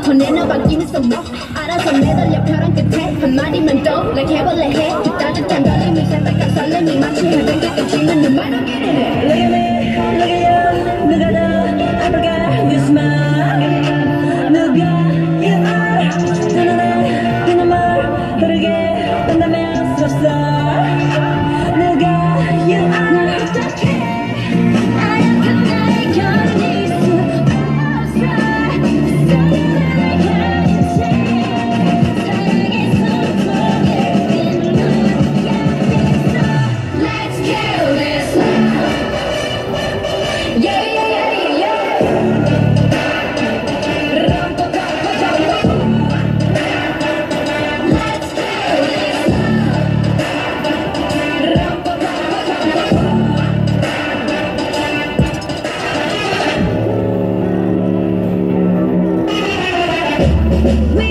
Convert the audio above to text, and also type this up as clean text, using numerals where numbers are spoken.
혼내는 바뀌는 속도 알아서 매달려 벼랑 끝에 한마디만 더 like 해볼래 해 따뜻한 걸림이 새빨간 설렘이 마치 해변 가끔씩은 눈만 오기는 해 Look at me, look at you 누가 더 아플까 You smile 누가 you are 두 눈에 그 눈물 흐르게 된다면 so sorry 누가 you are 어떡해 아약한 나의 견딜 수 없어 사랑을 가야지 사랑의 손목에 핀 너야 있어 Let's kill this love Yeah yeah yeah yeah Rompo compo compo Let's kill this love Rompo compo compo We